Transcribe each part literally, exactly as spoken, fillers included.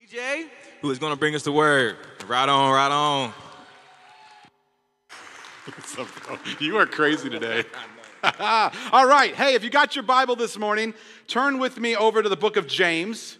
Jay, who is going to bring us the word. Right on, right on. You are crazy today. All right. Hey, if you got your Bible this morning, turn with me over to the book of James.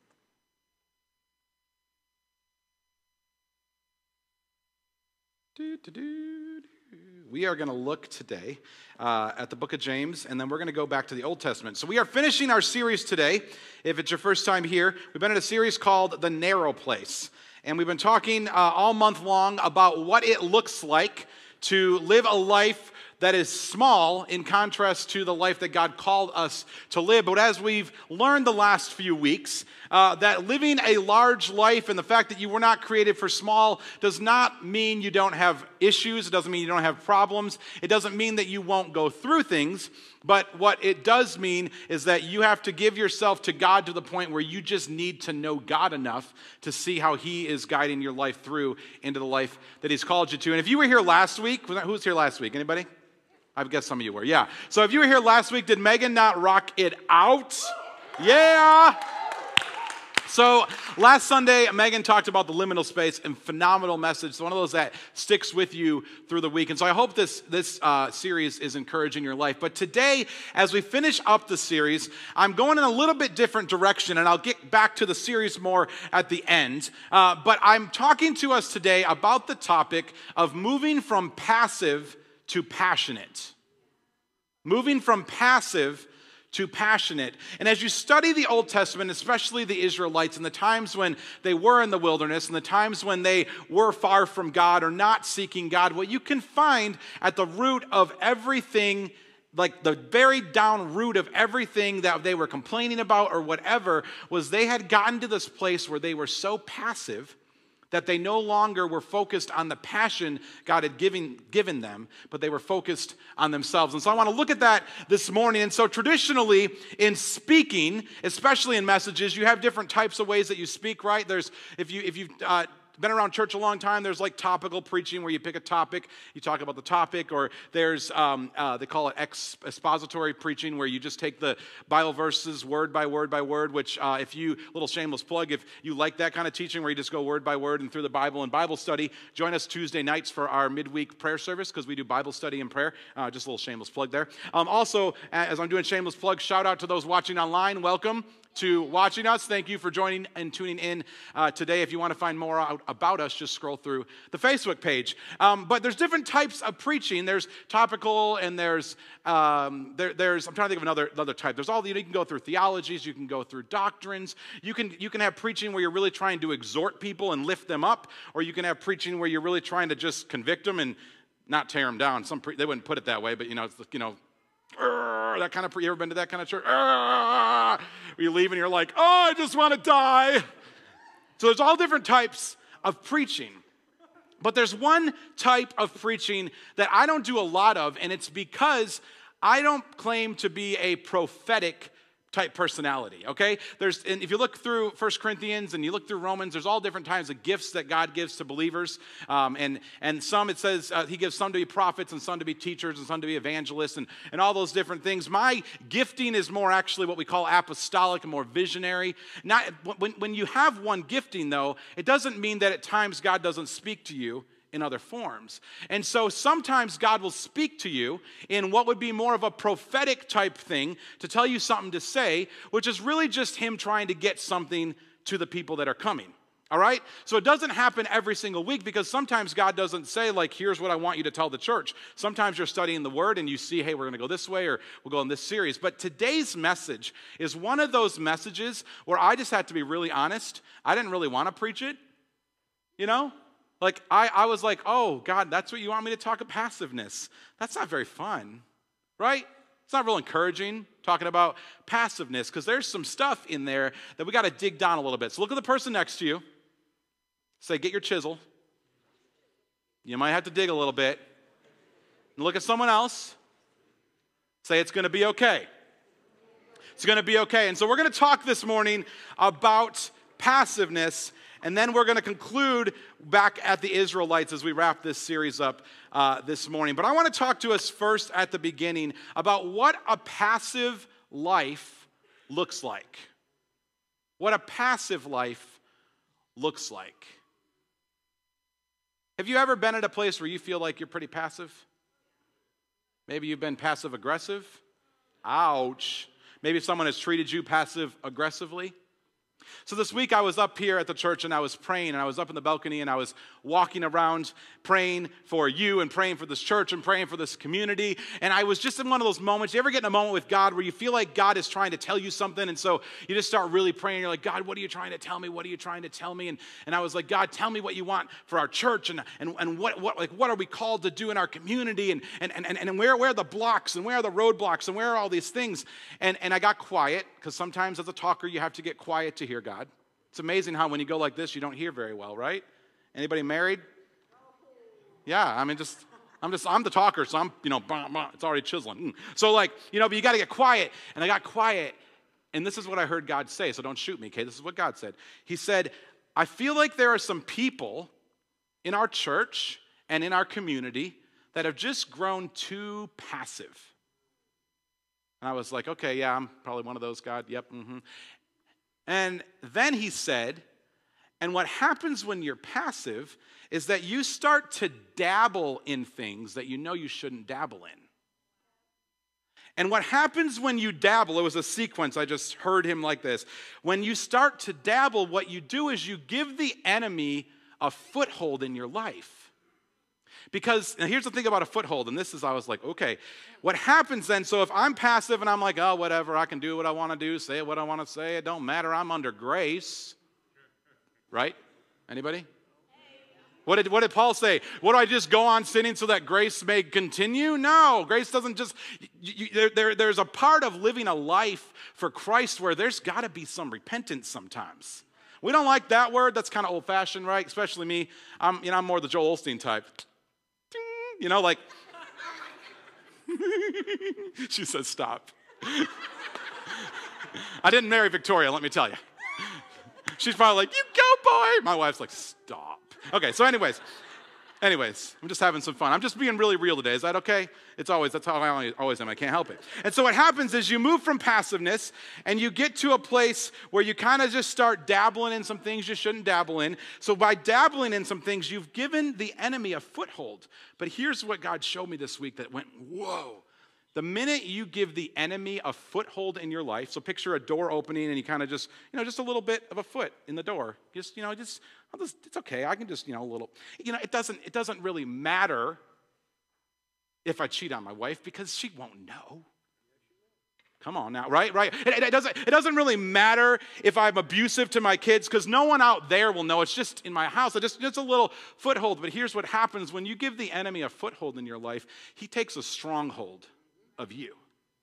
We are going to look today uh, at the book of James, and then we're going to go back to the Old Testament. So we are finishing our series today. If it's your first time here, we've been in a series called The Narrow Place. And we've been talking uh, all month long about what it looks like to live a life that is small in contrast to the life that God called us to live. But as we've learned the last few weeks, uh, that living a large life and the fact that you were not created for small does not mean you don't have issues. It doesn't mean you don't have problems. It doesn't mean that you won't go through things. But what it does mean is that you have to give yourself to God to the point where you just need to know God enough to see how He is guiding your life through into the life that He's called you to. And if you were here last week, who was here last week? Anybody? I guess some of you were, yeah. So if you were here last week, did Megan not rock it out? Yeah! So last Sunday, Megan talked about the liminal space and phenomenal message. It's one of those that sticks with you through the week. And so I hope this, this uh, series is encouraging your life. But today, as we finish up the series, I'm going in a little bit different direction, and I'll get back to the series more at the end. Uh, but I'm talking to us today about the topic of moving from passive to passionate. Moving from passive to passionate. And as you study the Old Testament, especially the Israelites, and the times when they were in the wilderness, and the times when they were far from God or not seeking God, what you can find at the root of everything, like the very down root of everything that they were complaining about or whatever, was they had gotten to this place where they were so passive that they no longer were focused on the passion God had given, given them, but they were focused on themselves. And so I want to look at that this morning. And so traditionally in speaking, especially in messages, you have different types of ways that you speak, right? There's, if you, if you've uh, been around church a long time, there's like topical preaching where you pick a topic, you talk about the topic, or there's, um, uh, they call it ex- expository preaching where you just take the Bible verses word by word by word, which uh, if you, little shameless plug, if you like that kind of teaching where you just go word by word and through the Bible and Bible study, join us Tuesday nights for our midweek prayer service because we do Bible study and prayer. Uh, just a little shameless plug there. Um, also, as I'm doing shameless plug, shout out to those watching online. Welcome to watching us. Thank you for joining and tuning in uh, today. If you want to find more out about us, just scroll through the Facebook page. Um, but there's different types of preaching. There's topical, and there's um, there, there's I'm trying to think of another another type. There's all you, know, you can go through theologies, you can go through doctrines. You can you can have preaching where you're really trying to exhort people and lift them up, or you can have preaching where you're really trying to just convict them and not tear them down. Some pre- they wouldn't put it that way, but you know it's you know. That kind of, you ever been to that kind of church? You leave and you're like, oh, I just want to die. So there's all different types of preaching. But there's one type of preaching that I don't do a lot of, and it's because I don't claim to be a prophetic type personality, okay? There's, and if you look through First Corinthians and you look through Romans, there's all different kinds of gifts that God gives to believers. Um, and, and some, it says, uh, he gives some to be prophets and some to be teachers and some to be evangelists and, and all those different things. My gifting is more actually what we call apostolic and more visionary. Not, when, when you have one gifting, though, it doesn't mean that at times God doesn't speak to you in other forms. And so sometimes God will speak to you in what would be more of a prophetic type thing to tell you something to say, which is really just Him trying to get something to the people that are coming. All right? So it doesn't happen every single week because sometimes God doesn't say, like, here's what I want you to tell the church. Sometimes you're studying the Word and you see, hey, we're going to go this way or we'll go in this series. But today's message is one of those messages where I just had to be really honest. I didn't really want to preach it, you know? Like, I, I was like, oh, God, that's what you want me to talk about? Passiveness. That's not very fun, right? It's not real encouraging talking about passiveness because there's some stuff in there that we got to dig down a little bit. So look at the person next to you. Say, get your chisel. You might have to dig a little bit. And look at someone else. Say, it's going to be okay. It's going to be okay. And so we're going to talk this morning about passiveness. And then we're going to conclude back at the Israelites as we wrap this series up uh, this morning. But I want to talk to us first at the beginning about what a passive life looks like. What a passive life looks like. Have you ever been at a place where you feel like you're pretty passive? Maybe you've been passive aggressive. Ouch. Maybe someone has treated you passive aggressively. So this week I was up here at the church and I was praying, and I was up in the balcony and I was walking around praying for you and praying for this church and praying for this community. And I was just in one of those moments. You ever get in a moment with God where you feel like God is trying to tell you something, and so you just start really praying. You're like, God, what are you trying to tell me? What are you trying to tell me? And, and I was like, God, tell me what you want for our church, and, and, and what, what, like, what are we called to do in our community, and, and, and, and where, where are the blocks, and where are the roadblocks, and where are all these things? And, and I got quiet, because sometimes as a talker you have to get quiet to hear God. It's amazing how when you go like this, you don't hear very well, right? Anybody married? Yeah, I mean, just, I'm just, I'm the talker, so I'm, you know, bah, bah, it's already chiseling. Mm. So like, you know, but you got to get quiet. And I got quiet, and this is what I heard God say, so don't shoot me, okay? This is what God said. He said, I feel like there are some people in our church and in our community that have just grown too passive. And I was like, okay, yeah, I'm probably one of those, God. Yep, mm-hmm. And then he said, and what happens when you're passive is that you start to dabble in things that you know you shouldn't dabble in. And what happens when you dabble, it was a sequence, I just heard him like this. When you start to dabble, what you do is you give the enemy a foothold in your life. Because, and here's the thing about a foothold, and this is, I was like, okay, what happens then, so if I'm passive and I'm like, oh, whatever, I can do what I want to do, say what I want to say, it don't matter, I'm under grace, right? Anybody? What did, what did Paul say? What do I just go on sinning so that grace may continue? No, grace doesn't just, you, you, there, there's a part of living a life for Christ where there's got to be some repentance sometimes. We don't like that word, that's kind of old-fashioned, right? Especially me, I'm, you know, I'm more the Joel Osteen type. You know, like, she said, stop. I didn't marry Victoria, let me tell you. She's probably like, you go, boy. My wife's like, stop. Okay, so anyways, anyways, I'm just having some fun. I'm just being really real today. Is that okay? It's always, that's how I always am. I can't help it. And so what happens is you move from passiveness and you get to a place where you kind of just start dabbling in some things you shouldn't dabble in. So by dabbling in some things, you've given the enemy a foothold. But here's what God showed me this week that went, whoa. The minute you give the enemy a foothold in your life, so picture a door opening and you kind of just, you know, just a little bit of a foot in the door. Just, you know, just, I'll just, it's okay. I can just, you know, a little, you know, it doesn't, it doesn't really matter if I cheat on my wife because she won't know. Come on now, right, right. It, it, doesn't, it doesn't really matter if I'm abusive to my kids because no one out there will know. It's just in my house. It's just, just a little foothold. But here's what happens when you give the enemy a foothold in your life. He takes a stronghold of you.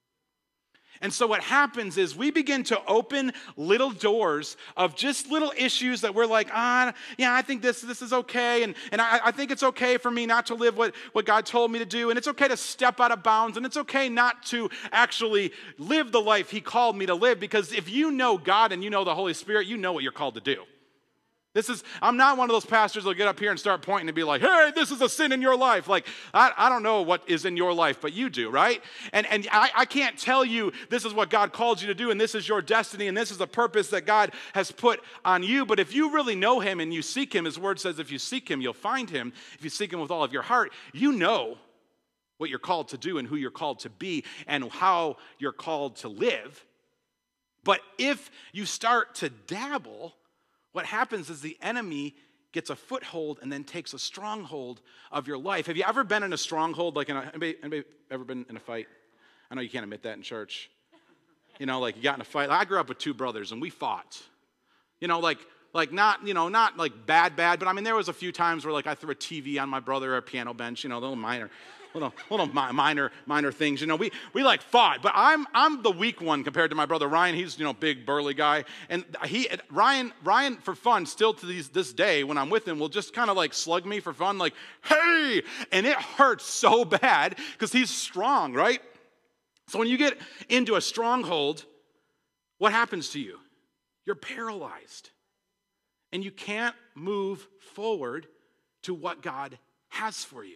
And so what happens is we begin to open little doors of just little issues that we're like, ah, yeah, I think this, this is okay. And, and I, I think it's okay for me not to live what, what God told me to do. And it's okay to step out of bounds. And it's okay not to actually live the life he called me to live. Because if you know God and you know the Holy Spirit, you know what you're called to do. This is, I'm not one of those pastors that'll get up here and start pointing and be like, hey, this is a sin in your life. Like, I, I don't know what is in your life, but you do, right? And, and I, I can't tell you this is what God called you to do, and this is your destiny, and this is the purpose that God has put on you. But if you really know him and you seek him, his word says if you seek him, you'll find him. If you seek him with all of your heart, you know what you're called to do and who you're called to be and how you're called to live. But if you start to dabble, what happens is the enemy gets a foothold and then takes a stronghold of your life. Have you ever been in a stronghold? Like, in a, anybody, anybody ever been in a fight? I know you can't admit that in church. You know, like you got in a fight. I grew up with two brothers and we fought. You know, like, like not, you know, not like bad, bad, but I mean, there was a few times where like I threw a T V on my brother or a piano bench, you know, little minor, little, little minor, minor things. You know, we, we like fought, but I'm, I'm the weak one compared to my brother Ryan. He's, you know, big burly guy. And he, Ryan, Ryan for fun still to these, this day when I'm with him will just kind of like slug me for fun. Like, hey, and it hurts so bad because he's strong, right? So when you get into a stronghold, what happens to you? You're paralyzed. And you can't move forward to what God has for you.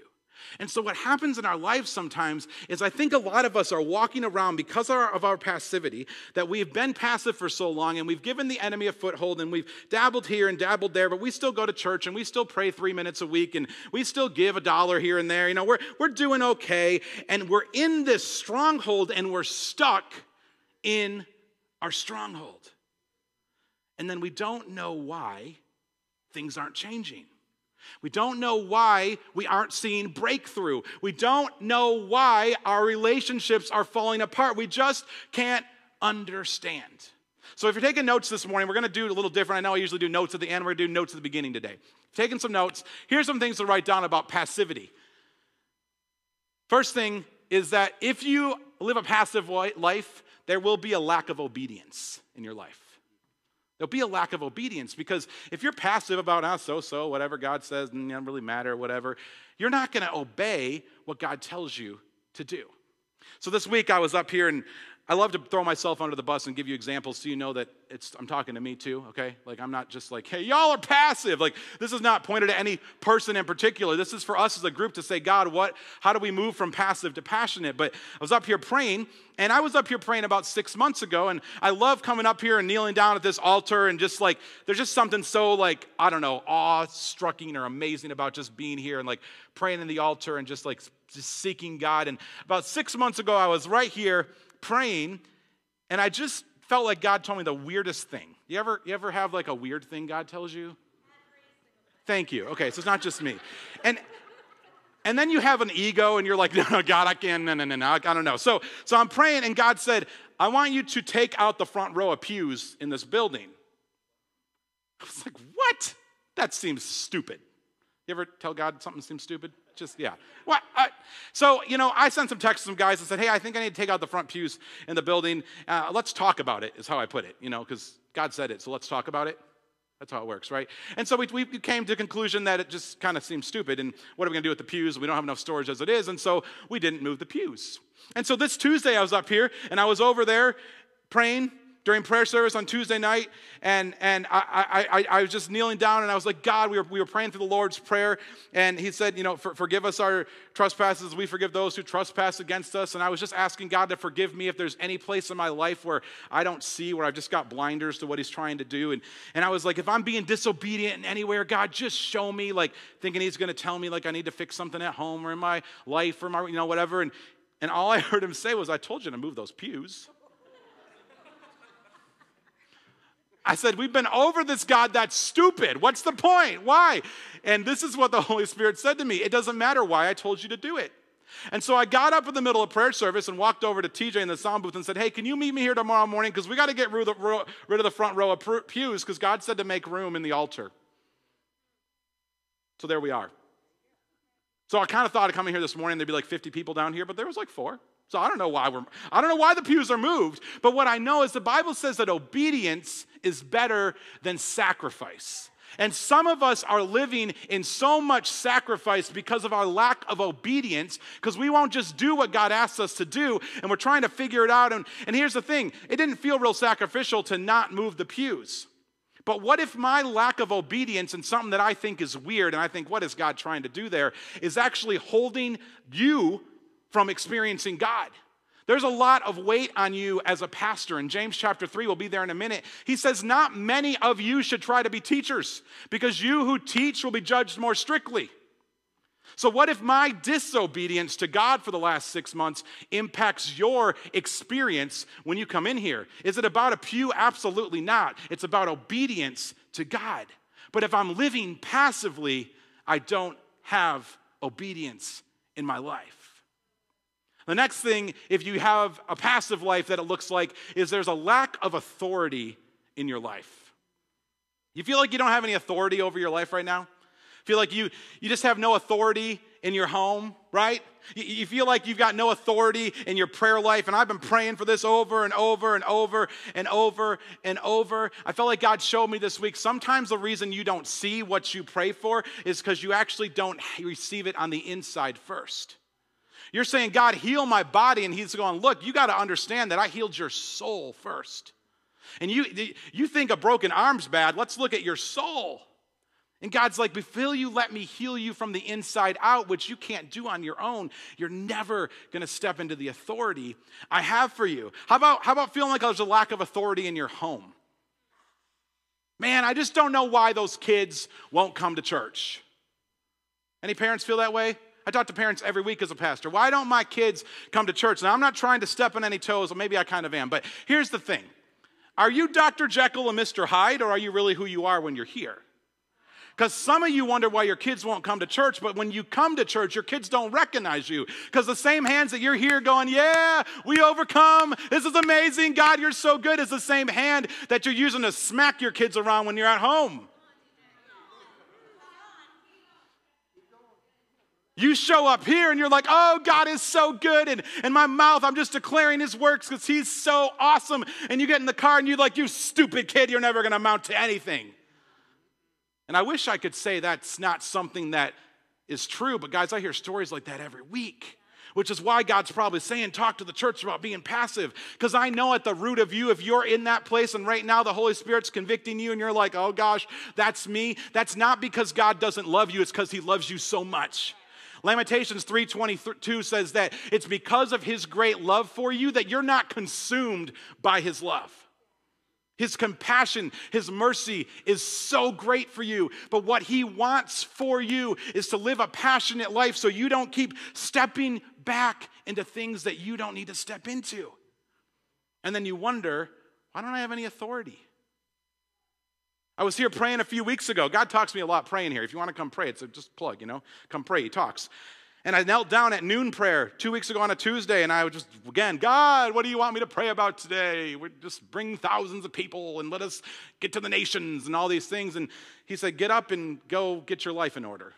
And so what happens in our lives sometimes is I think a lot of us are walking around because of our, of our passivity, that we've been passive for so long and we've given the enemy a foothold and we've dabbled here and dabbled there, but we still go to church and we still pray three minutes a week and we still give a dollar here and there. You know, we're, we're doing okay, and we're in this stronghold and we're stuck in our stronghold. And then we don't know why things aren't changing. We don't know why we aren't seeing breakthrough. We don't know why our relationships are falling apart. We just can't understand. So if you're taking notes this morning, we're going to do it a little different. I know I usually do notes at the end. We're going to do notes at the beginning today. Taking some notes. Here's some things to write down about passivity. First thing is that if you live a passive life, there will be a lack of obedience in your life. There'll be a lack of obedience, because if you're passive about, ah, so-so, whatever God says, it doesn't really matter, whatever, you're not going to obey what God tells you to do. So this week I was up here, and I love to throw myself under the bus and give you examples so you know that it's I'm talking to me too, okay? Like, I'm not just like, hey, y'all are passive. Like, this is not pointed at any person in particular. This is for us as a group to say, God, what? How do we move from passive to passionate? But I was up here praying, and I was up here praying about six months ago, and I love coming up here and kneeling down at this altar, and just like, there's just something so like, I don't know, awe-striking or amazing about just being here and like praying in the altar and just like just seeking God. And about six months ago, I was right here praying, and I just felt like God told me the weirdest thing. You ever, you ever have like a weird thing God tells you? Thank you. Okay, so it's not just me. And and then you have an ego, and you're like, no, no, God, I can't, no, no, no, no, I don't know. So, so I'm praying, and God said, I want you to take out the front row of pews in this building. I was like, what? That seems stupid. You ever tell God something seems stupid? Just, yeah. What? I, so, you know, I sent some texts to some guys and said, hey, I think I need to take out the front pews in the building. Uh, let's talk about it, is how I put it, you know, because God said it, so let's talk about it. That's how it works, right? And so we, we came to the conclusion that it just kind of seems stupid, and what are we going to do with the pews? We don't have enough storage as it is, and so we didn't move the pews. And so this Tuesday I was up here, and I was over there praying during prayer service on Tuesday night, and and I, I, I was just kneeling down, and I was like, God, we were, we were praying through the Lord's Prayer, and he said, you know, for, forgive us our trespasses, we forgive those who trespass against us, and I was just asking God to forgive me if there's any place in my life where I don't see, where I've just got blinders to what he's trying to do, and, and I was like, if I'm being disobedient in anywhere, God, just show me, like, thinking he's going to tell me, like, I need to fix something at home or in my life or my, you know, whatever, and, and all I heard him say was, I told you to move those pews. I said, we've been over this, God, that's stupid. What's the point? Why? And this is what the Holy Spirit said to me. It doesn't matter why, I told you to do it. And so I got up in the middle of prayer service and walked over to T J in the sound booth and said, hey, can you meet me here tomorrow morning? Because we got to get rid of, the, rid of the front row of pews, because God said to make room in the altar. So there we are. So I kind of thought of coming here this morning, there'd be like fifty people down here, but there was like four. So I don't know why we're, I don't know why the pews are moved, but what I know is the Bible says that obedience is better than sacrifice. And some of us are living in so much sacrifice because of our lack of obedience, because we won't just do what God asks us to do, and we're trying to figure it out. And, and here's the thing, it didn't feel real sacrificial to not move the pews. But what if my lack of obedience and something that I think is weird, and I think, what is God trying to do there, is actually holding you from experiencing God? There's a lot of weight on you as a pastor. In James chapter three, we'll be there in a minute. He says, not many of you should try to be teachers, because you who teach will be judged more strictly. So what if my disobedience to God for the last six months impacts your experience when you come in here? Is it about a pew? Absolutely not. It's about obedience to God. But if I'm living passively, I don't have obedience in my life. The next thing, if you have a passive life, that it looks like is there's a lack of authority in your life. You feel like you don't have any authority over your life right now? Feel like you, you just have no authority in your home, right? You, you feel like you've got no authority in your prayer life, and I've been praying for this over and over and over and over and over. I felt like God showed me this week, sometimes the reason you don't see what you pray for is because you actually don't receive it on the inside first. You're saying, God, heal my body, and he's going, look, you got to understand that I healed your soul first. And you, you think a broken arm's bad, let's look at your soul. And God's like, before you let me heal you from the inside out, which you can't do on your own, you're never going to step into the authority I have for you. How about, how about feeling like there's a lack of authority in your home? Man, I just don't know why those kids won't come to church. Any parents feel that way? I talk to parents every week as a pastor. Why don't my kids come to church? Now, I'm not trying to step on any toes, or maybe I kind of am, but here's the thing. Are you Doctor Jekyll and Mister Hyde, or are you really who you are when you're here? Because some of you wonder why your kids won't come to church, but when you come to church, your kids don't recognize you. Because the same hands that you're here going, yeah, we overcome, this is amazing, God, you're so good, is the same hand that you're using to smack your kids around when you're at home. You show up here and you're like, oh, God is so good. And in my mouth, I'm just declaring his works because he's so awesome. And you get in the car and you're like, you stupid kid, you're never going to amount to anything. And I wish I could say that's not something that is true. But guys, I hear stories like that every week, which is why God's probably saying, talk to the church about being passive. Because I know at the root of you, if you're in that place and right now the Holy Spirit's convicting you and you're like, oh gosh, that's me. That's not because God doesn't love you. It's because he loves you so much. Lamentations three twenty-two says that it's because of his great love for you that you're not consumed by his love. His compassion, his mercy is so great for you. But what he wants for you is to live a passionate life so you don't keep stepping back into things that you don't need to step into. And then you wonder, why don't I have any authority? I was here praying a few weeks ago. God talks to me a lot praying here. If you want to come pray, it's a just plug, you know. Come pray, he talks. And I knelt down at noon prayer two weeks ago on a Tuesday, and I would just, again, God, what do you want me to pray about today? We just bring thousands of people and let us get to the nations and all these things. And he said, get up and go get your life in order.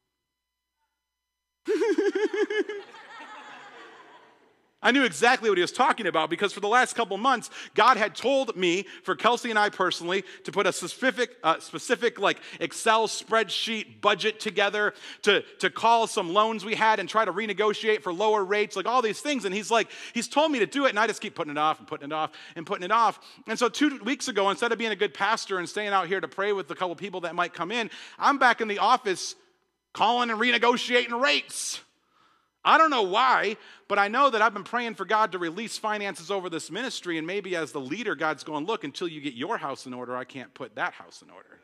I knew exactly what he was talking about because for the last couple months, God had told me, for Kelsey and I personally, to put a specific, uh, specific like Excel spreadsheet budget together to, to call some loans we had and try to renegotiate for lower rates, like all these things. And he's like, he's told me to do it, and I just keep putting it off and putting it off and putting it off. And so two weeks ago, instead of being a good pastor and staying out here to pray with a couple people that might come in, I'm back in the office calling and renegotiating rates. I don't know why, but I know that I've been praying for God to release finances over this ministry, and maybe as the leader, God's going, look, until you get your house in order, I can't put that house in order.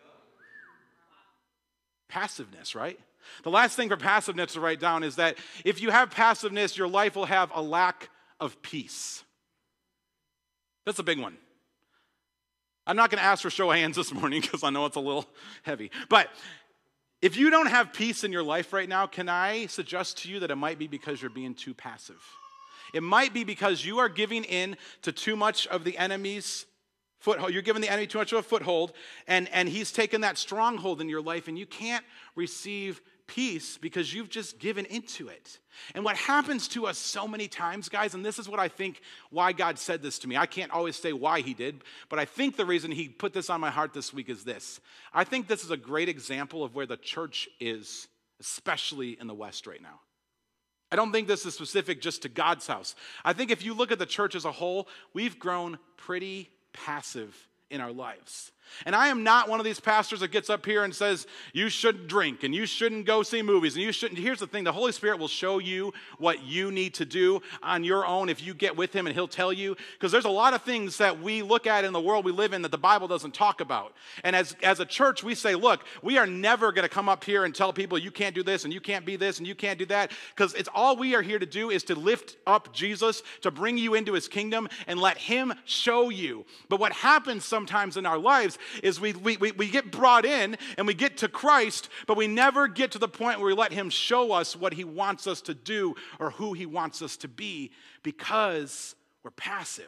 Passiveness, right? The last thing for passiveness to write down is that if you have passiveness, your life will have a lack of peace. That's a big one. I'm not going to ask for show of hands this morning because I know it's a little heavy, but if you don't have peace in your life right now, can I suggest to you that it might be because you're being too passive? It might be because you are giving in to too much of the enemy's foothold. You're giving the enemy too much of a foothold, and, and he's taken that stronghold in your life, and you can't receive peace because you've just given into it. And what happens to us so many times, guys, and this is what I think why God said this to me. I can't always say why he did, but I think the reason he put this on my heart this week is this. I think this is a great example of where the church is, especially in the West right now. I don't think this is specific just to God's house. I think if you look at the church as a whole, we've grown pretty passive in our lives. And I am not one of these pastors that gets up here and says, you shouldn't drink and you shouldn't go see movies and you shouldn't. Here's the thing, the Holy Spirit will show you what you need to do on your own if you get with him, and he'll tell you, because there's a lot of things that we look at in the world we live in that the Bible doesn't talk about. And as, as a church, we say, look, we are never going to come up here and tell people you can't do this and you can't be this and you can't do that, because it's all we are here to do is to lift up Jesus, to bring you into his kingdom and let him show you. But what happens sometimes in our lives is we, we, we get brought in and we get to Christ, but we never get to the point where we let him show us what he wants us to do or who he wants us to be because we're passive.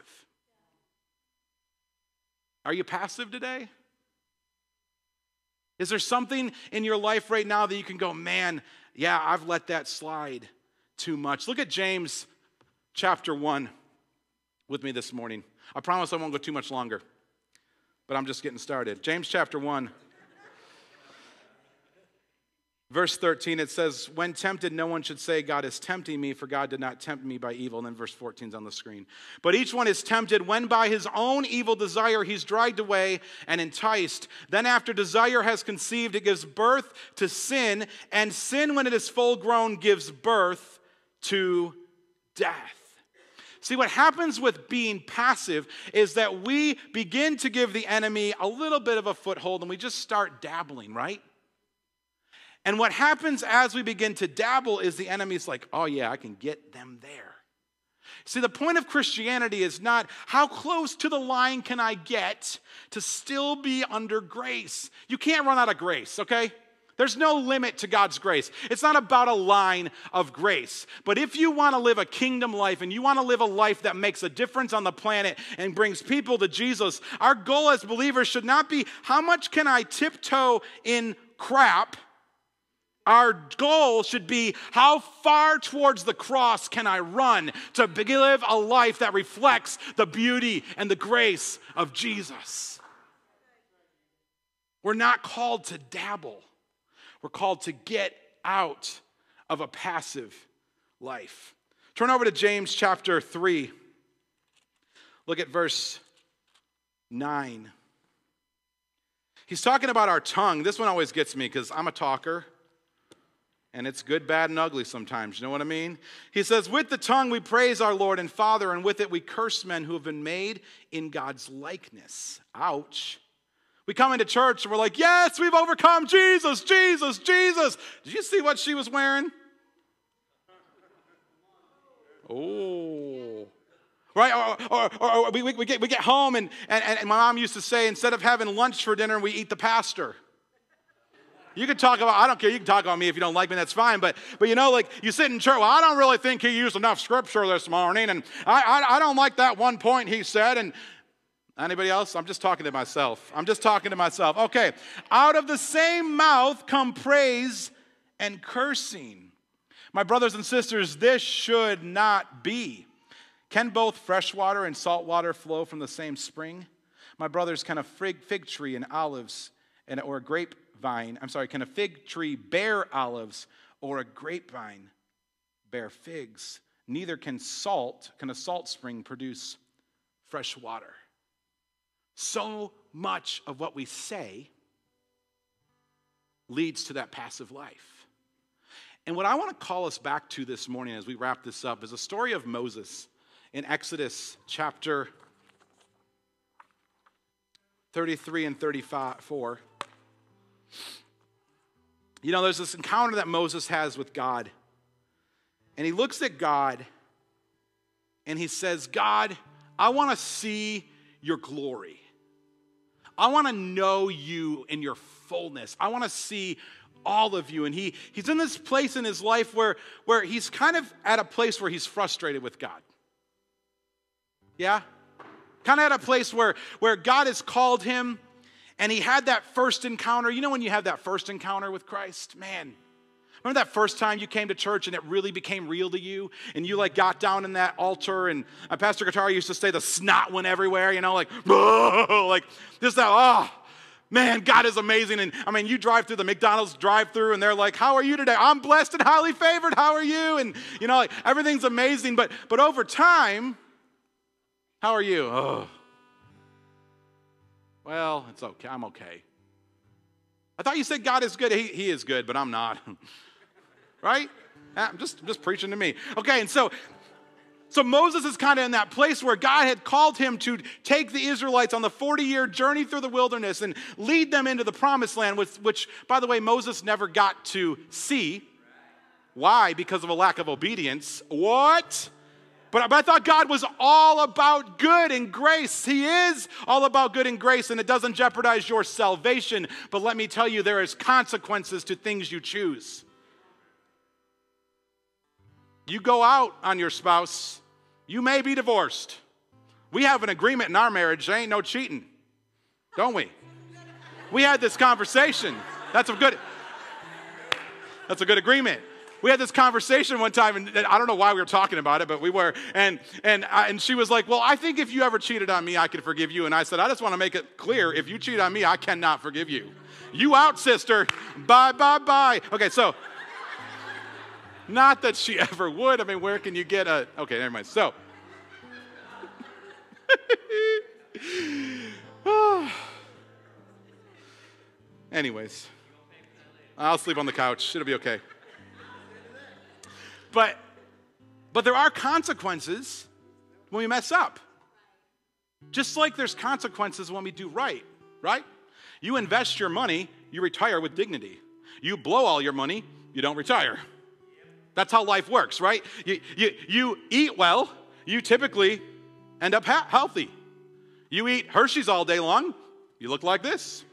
Are you passive today? Is there something in your life right now that you can go, man, yeah, I've let that slide too much? Look at James chapter one with me this morning. I promise I won't go too much longer, but I'm just getting started. James chapter one. Verse thirteen, it says, when tempted, no one should say, God is tempting me, for God did not tempt me by evil. And then verse fourteen is on the screen. But each one is tempted when by his own evil desire he's dragged away and enticed. Then after desire has conceived, it gives birth to sin. And sin, when it is full grown, gives birth to death. See, what happens with being passive is that we begin to give the enemy a little bit of a foothold and we just start dabbling, right? And what happens as we begin to dabble is the enemy's like, oh yeah, I can get them there. See, the point of Christianity is not how close to the line can I get to still be under grace. You can't run out of grace, okay? There's no limit to God's grace. It's not about a line of grace. But if you want to live a kingdom life and you want to live a life that makes a difference on the planet and brings people to Jesus, our goal as believers should not be how much can I tiptoe in crap. Our goal should be how far towards the cross can I run to live a life that reflects the beauty and the grace of Jesus. We're not called to dabble. We're called to get out of a passive life. Turn over to James chapter three. Look at verse nine. He's talking about our tongue. This one always gets me because I'm a talker. And it's good, bad, and ugly sometimes. You know what I mean? He says, with the tongue we praise our Lord and Father, and with it we curse men who have been made in God's likeness. Ouch. We come into church and we're like, yes, we've overcome Jesus, Jesus, Jesus. Did you see what she was wearing? Oh. Right? Or, or, or, or we, we, get, we get home and, and, and my mom used to say, instead of having lunch for dinner, we eat the pastor. You can talk about, I don't care, you can talk about me if you don't like me, that's fine. But, but you know, like, you sit in church, well, I don't really think he used enough scripture this morning. And I, I, I don't like that one point he said. And anybody else? I'm just talking to myself. I'm just talking to myself. Okay. Out of the same mouth come praise and cursing. My brothers and sisters, this should not be. Can both fresh water and salt water flow from the same spring? My brothers, can a fig, fig tree and olives and or a grape vine, I'm sorry, can a fig tree bear olives or a grapevine bear figs? Neither can salt, can a salt spring produce fresh water. So much of what we say leads to that passive life. And what I want to call us back to this morning as we wrap this up is a story of Moses in Exodus chapter thirty-three and thirty-four. You know, there's this encounter that Moses has with God. And he looks at God and he says, God, I want to see your glory. I want to know you in your fullness. I want to see all of you. And he, he's in this place in his life where, where he's kind of at a place where he's frustrated with God. Yeah? Kind of at a place where, where God has called him. And he had that first encounter. You know when you have that first encounter with Christ? Man, remember that first time you came to church and it really became real to you? And you like got down in that altar and uh, Pastor Guitar used to say the snot went everywhere, you know, like, like just that, oh, man, God is amazing. And I mean, you drive through the McDonald's drive-through and they're like, how are you today? I'm blessed and highly favored. How are you? And you know, like everything's amazing. But, but over time, how are you? Oh. Well, it's okay. I'm okay. I thought you said God is good. He, he is good, but I'm not. Right? I'm just, I'm just preaching to me. Okay, and so, so Moses is kind of in that place where God had called him to take the Israelites on the forty-year journey through the wilderness and lead them into the promised land, which, which, by the way, Moses never got to see. Why? Because of a lack of obedience. What? But, but I thought God was all about good and grace. He is all about good and grace, and it doesn't jeopardize your salvation. But let me tell you, there is consequences to things you choose. You go out on your spouse, you may be divorced. We have an agreement in our marriage, there ain't no cheating. Don't we? We had this conversation. That's a good, that's a good agreement. we had this conversation one time, and I don't know why we were talking about it, but we were. And and I, and she was like, well, I think if you ever cheated on me, I could forgive you. And I said, I just want to make it clear, if you cheat on me, I cannot forgive you. You out, sister. Bye, bye, bye. Okay, so, not that she ever would. I mean, where can you get a, okay, never mind. So, anyways, I'll sleep on the couch. It'll be okay. But, but there are consequences when we mess up. Just like there's consequences when we do right, right? You invest your money, you retire with dignity. You blow all your money, you don't retire. That's how life works, right? You, you, you eat well, you typically end up ha- healthy. You eat Hershey's all day long, you look like this.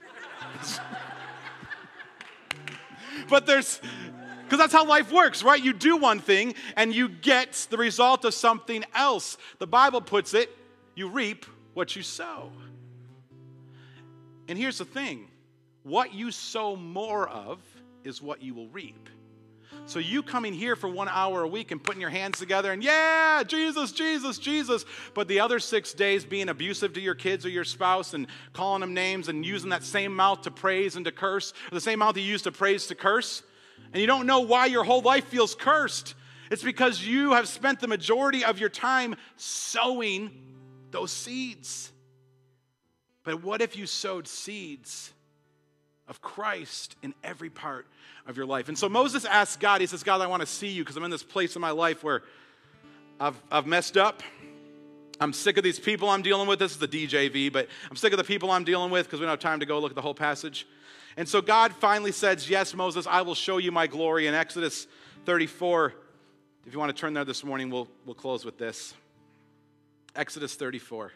But there's... Because that's how life works, right? You do one thing and you get the result of something else. The Bible puts it, you reap what you sow. And here's the thing. What you sow more of is what you will reap. So you coming here for one hour a week and putting your hands together and yeah, Jesus, Jesus, Jesus. But the other six days being abusive to your kids or your spouse and calling them names and using that same mouth to praise and to curse, or the same mouth you use to praise to curse. And you don't know why your whole life feels cursed. It's because you have spent the majority of your time sowing those seeds. But what if you sowed seeds of Christ in every part of your life? And so Moses asked God, he says, God, I want to see you because I'm in this place in my life where I've, I've messed up. I'm sick of these people I'm dealing with. This is the D J V, but I'm sick of the people I'm dealing with because we don't have time to go look at the whole passage. And so God finally says, yes, Moses, I will show you my glory. In Exodus thirty-four, if you want to turn there this morning, we'll, we'll close with this. Exodus thirty-four.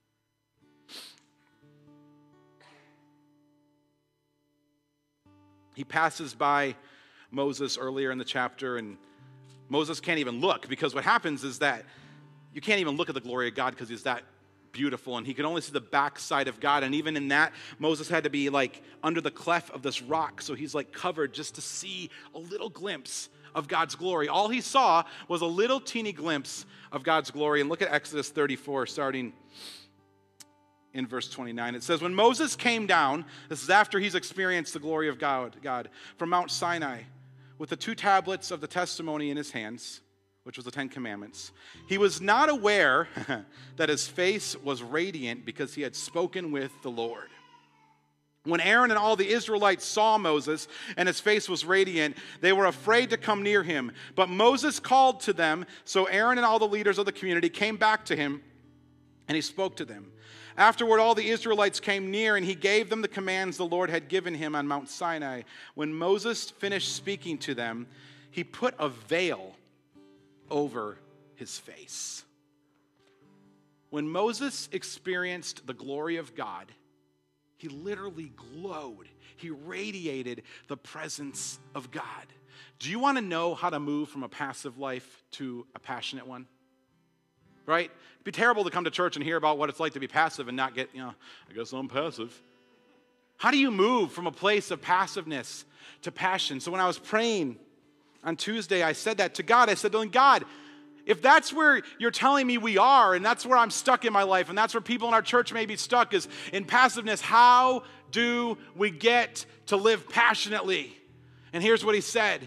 He passes by Moses earlier in the chapter, and Moses can't even look, because what happens is that you can't even look at the glory of God because he's that beautiful, and he can only see the backside of God. And even in that, Moses had to be like under the cleft of this rock, so he's like covered just to see a little glimpse of God's glory. All he saw was a little teeny glimpse of God's glory. And look at Exodus thirty-four, starting in verse twenty-nine. It says, when Moses came down, this is after he's experienced the glory of God, God from Mount Sinai, with the two tablets of the testimony in his hands, which was the Ten Commandments, he was not aware that his face was radiant because he had spoken with the Lord. When Aaron and all the Israelites saw Moses and his face was radiant, they were afraid to come near him. But Moses called to them, so Aaron and all the leaders of the community came back to him, and he spoke to them. Afterward, all the Israelites came near, and he gave them the commands the Lord had given him on Mount Sinai. When Moses finished speaking to them, he put a veil over his face. When Moses experienced the glory of God, he literally glowed. He radiated the presence of God. Do you want to know how to move from a passive life to a passionate one? Right? It'd be terrible to come to church and hear about what it's like to be passive and not get, you know, I guess I'm passive. How do you move from a place of passiveness to passion? So when I was praying on Tuesday, I said that to God. I said, God, if that's where you're telling me we are, and that's where I'm stuck in my life, and that's where people in our church may be stuck, is in passiveness, how do we get to live passionately? And here's what he said.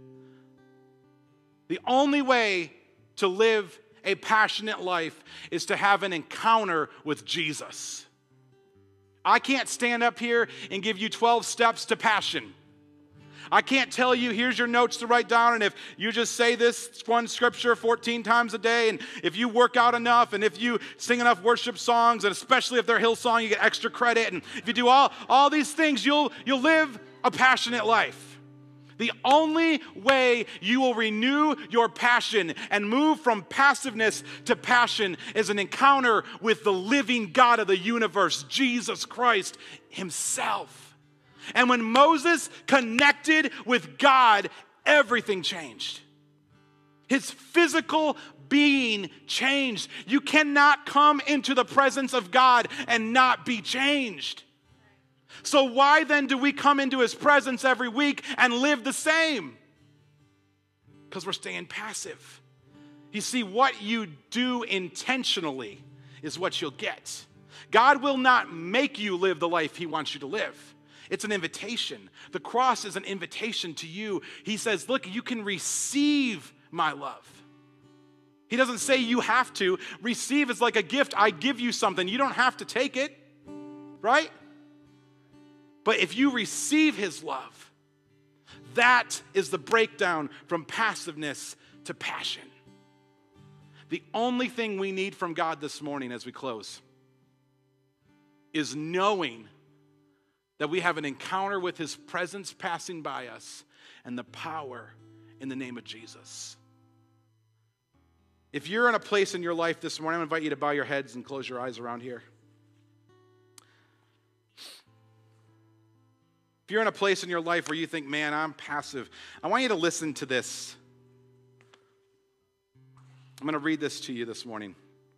The only way to live a passionate life is to have an encounter with Jesus. I can't stand up here and give you twelve steps to passion. I can't tell you, here's your notes to write down, and if you just say this one scripture fourteen times a day, and if you work out enough, and if you sing enough worship songs, and especially if they're Hillsong, you get extra credit, and if you do all, all these things, you'll, you'll live a passionate life. The only way you will renew your passion and move from passiveness to passion is an encounter with the living God of the universe, Jesus Christ himself. And when Moses connected with God, everything changed. His physical being changed. You cannot come into the presence of God and not be changed. So why then do we come into his presence every week and live the same? Because we're staying passive. You see, what you do intentionally is what you'll get. God will not make you live the life he wants you to live. It's an invitation. The cross is an invitation to you. He says, look, you can receive my love. He doesn't say you have to. Receive is like a gift. I give you something. You don't have to take it, right? But if you receive his love, that is the breakdown from passiveness to passion. The only thing we need from God this morning as we close is knowing that we have an encounter with his presence passing by us and the power in the name of Jesus. If you're in a place in your life this morning, I invite you to bow your heads and close your eyes around here. If you're in a place in your life where you think, man, I'm passive, I want you to listen to this. I'm going to read this to you this morning.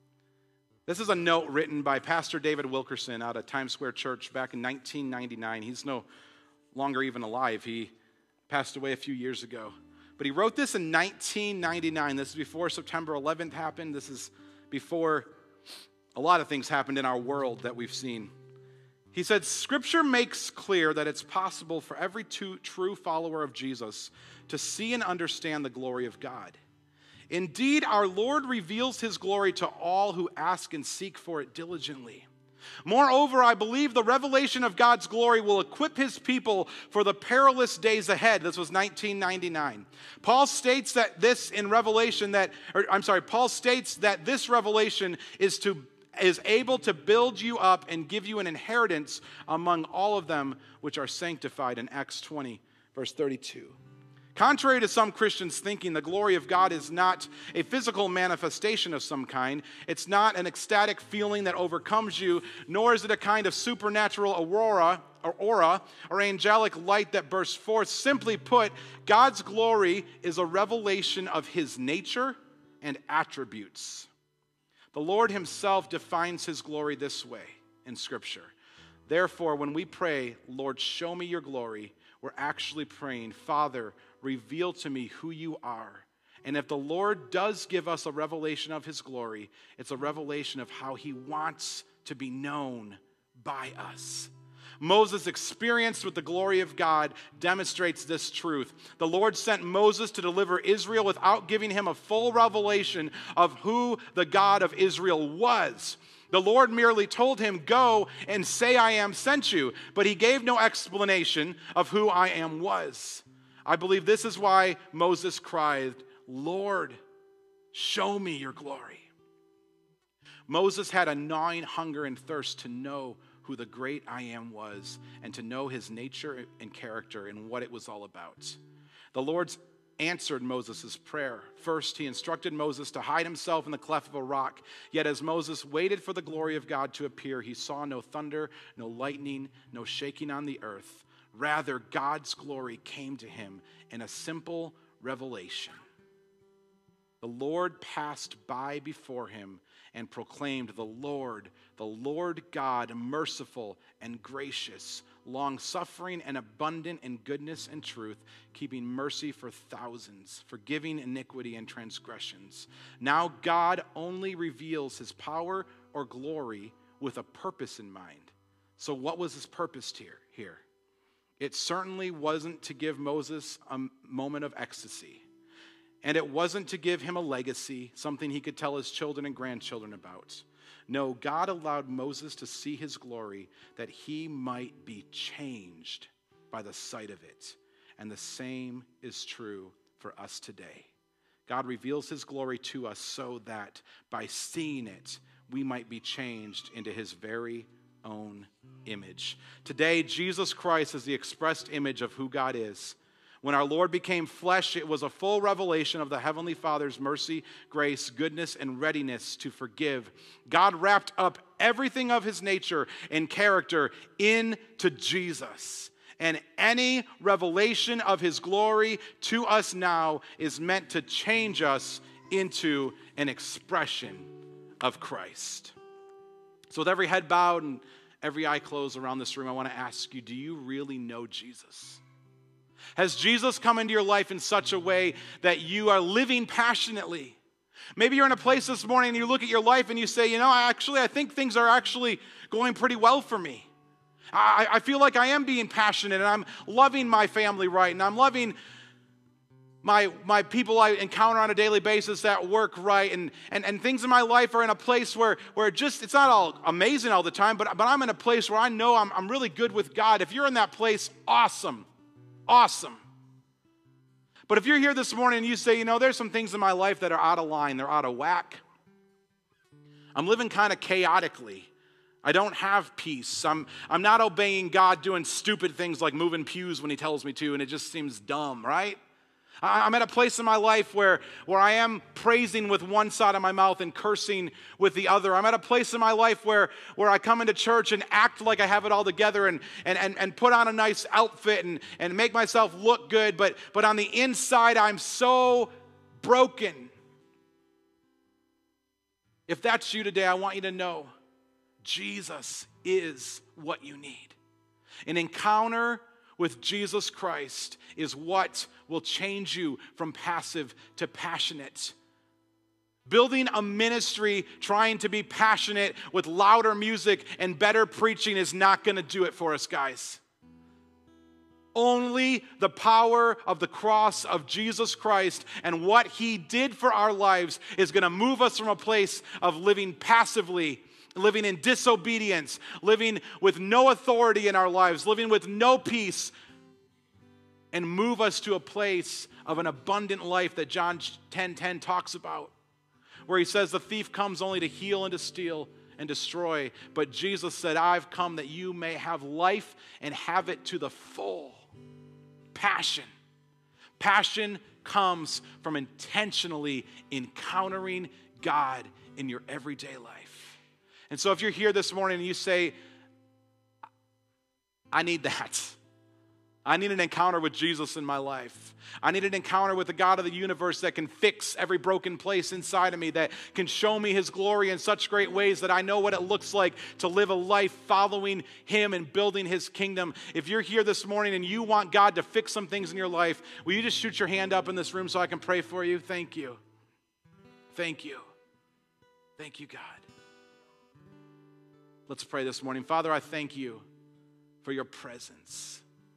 This is a note written by Pastor David Wilkerson out of Times Square Church back in nineteen ninety-nine. He's no longer even alive. He passed away a few years ago. But he wrote this in nineteen ninety-nine. This is before September eleventh happened. This is before a lot of things happened in our world that we've seen. He said, Scripture makes clear that it's possible for every true follower of Jesus to see and understand the glory of God. Indeed, our Lord reveals his glory to all who ask and seek for it diligently. Moreover, I believe the revelation of God's glory will equip his people for the perilous days ahead. This was nineteen ninety-nine. Paul states that this in Revelation that, or I'm sorry, Paul states that this revelation is to is able to build you up and give you an inheritance among all of them which are sanctified in Acts twenty, verse thirty-two. Contrary to some Christians thinking, the glory of God is not a physical manifestation of some kind. It's not an ecstatic feeling that overcomes you, nor is it a kind of supernatural aurora or aura or angelic light that bursts forth. Simply put, God's glory is a revelation of his nature and attributes. The Lord himself defines his glory this way in Scripture. Therefore, when we pray, Lord, show me your glory, we're actually praying, Father, reveal to me who you are. And if the Lord does give us a revelation of his glory, it's a revelation of how he wants to be known by us. Moses' experience with the glory of God demonstrates this truth. The Lord sent Moses to deliver Israel without giving him a full revelation of who the God of Israel was. The Lord merely told him, go and say I am sent you, but he gave no explanation of who I am was. I believe this is why Moses cried, Lord, show me your glory. Moses had a gnawing hunger and thirst to know who the great I am was and to know his nature and character and what it was all about. The Lord's answered Moses' prayer. First, he instructed Moses to hide himself in the cleft of a rock. Yet as Moses waited for the glory of God to appear, he saw no thunder, no lightning, no shaking on the earth. Rather, God's glory came to him in a simple revelation. The Lord passed by before him and proclaimed, the Lord, the Lord God, merciful and gracious, long-suffering and abundant in goodness and truth, keeping mercy for thousands, forgiving iniquity and transgressions. Now God only reveals his power or glory with a purpose in mind. So what was his purpose here? here? It certainly wasn't to give Moses a moment of ecstasy. And it wasn't to give him a legacy, something he could tell his children and grandchildren about. No, God allowed Moses to see his glory that he might be changed by the sight of it. And the same is true for us today. God reveals his glory to us so that by seeing it, we might be changed into his very own image. Today, Jesus Christ is the expressed image of who God is. When our Lord became flesh, it was a full revelation of the Heavenly Father's mercy, grace, goodness, and readiness to forgive. God wrapped up everything of his nature and character into Jesus. And any revelation of his glory to us now is meant to change us into an expression of Christ. So with every head bowed and every eye closed around this room, I want to ask you, do you really know Jesus? Has Jesus come into your life in such a way that you are living passionately? Maybe you're in a place this morning and you look at your life and you say, you know, actually, I think things are actually going pretty well for me. I, I feel like I am being passionate and I'm loving my family right, and I'm loving my, my people I encounter on a daily basis at work right, and, and, and things in my life are in a place where, where it just, it's not all amazing all the time, but, but I'm in a place where I know I'm, I'm really good with God. If you're in that place, awesome, awesome. But if you're here this morning and you say, you know, there's some things in my life that are out of line, they're out of whack. I'm living kind of chaotically. I don't have peace. I'm, I'm not obeying God, doing stupid things like moving pews when he tells me to, and it just seems dumb, right? I, I'm at a place in my life where, where I am praising with one side of my mouth and cursing with the other. I'm at a place in my life where, where I come into church and act like I have it all together and, and, and, and put on a nice outfit and, and make myself look good, but, but on the inside, I'm so broken. If that's you today, I want you to know Jesus is what you need. An encounter with Jesus Christ is what will change you from passive to passionate. Building a ministry trying to be passionate with louder music and better preaching is not going to do it for us, guys. Only the power of the cross of Jesus Christ and what he did for our lives is going to move us from a place of living passively, living in disobedience, living with no authority in our lives, living with no peace, and move us to a place of an abundant life that John ten ten talks about, where he says the thief comes only to heal and to steal and destroy, but Jesus said, I've come that you may have life and have it to the full. Passion. Passion comes from intentionally encountering God in your everyday life. And so if you're here this morning and you say, I need that. I need an encounter with Jesus in my life. I need an encounter with the God of the universe that can fix every broken place inside of me, that can show me his glory in such great ways that I know what it looks like to live a life following him and building his kingdom. If you're here this morning and you want God to fix some things in your life, will you just shoot your hand up in this room so I can pray for you? Thank you. Thank you. Thank you, God. Let's pray this morning. Father, I thank you for your presence.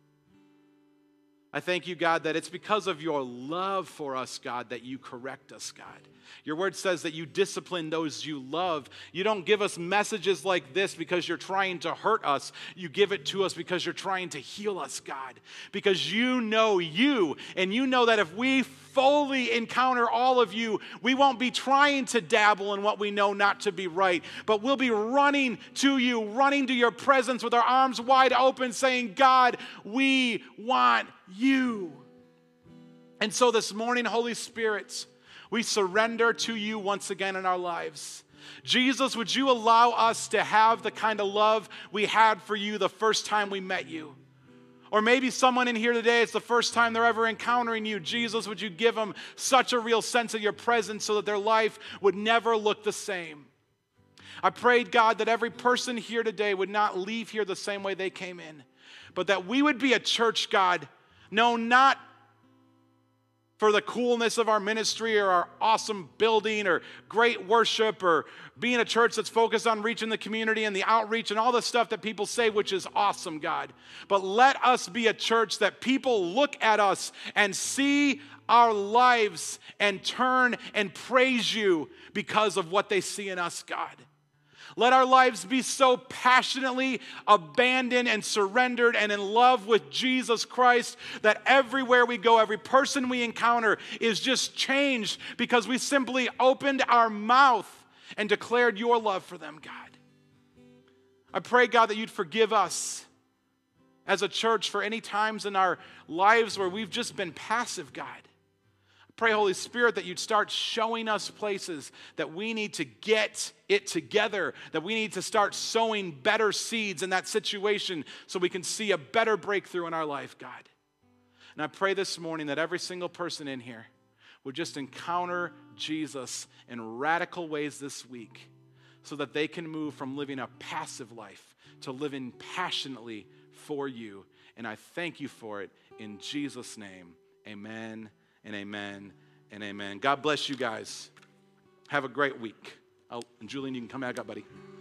I thank you, God, that it's because of your love for us, God, that you correct us, God. Your word says that you discipline those you love. You don't give us messages like this because you're trying to hurt us. You give it to us because you're trying to heal us, God. Because you know you, and you know that if we fully encounter all of you, we won't be trying to dabble in what we know not to be right, but we'll be running to you, running to your presence with our arms wide open, saying, God, we want you. And so this morning, Holy Spirit, we surrender to you once again in our lives. Jesus, would you allow us to have the kind of love we had for you the first time we met you? Or maybe someone in here today, it's the first time they're ever encountering you. Jesus, would you give them such a real sense of your presence so that their life would never look the same? I prayed, God, that every person here today would not leave here the same way they came in, but that we would be a church, God, known not for the coolness of our ministry or our awesome building or great worship or being a church that's focused on reaching the community and the outreach and all the stuff that people say, which is awesome, God. But let us be a church that people look at us and see our lives and turn and praise you because of what they see in us, God. Let our lives be so passionately abandoned and surrendered and in love with Jesus Christ that everywhere we go, every person we encounter is just changed because we simply opened our mouth and declared your love for them, God. I pray, God, that you'd forgive us as a church for any times in our lives where we've just been passive, God. Pray, Holy Spirit, that you'd start showing us places that we need to get it together, that we need to start sowing better seeds in that situation so we can see a better breakthrough in our life, God. And I pray this morning that every single person in here would just encounter Jesus in radical ways this week so that they can move from living a passive life to living passionately for you. And I thank you for it in Jesus' name. Amen and amen and amen. God bless you guys. Have a great week. Oh, and Julian, you can come back up, buddy.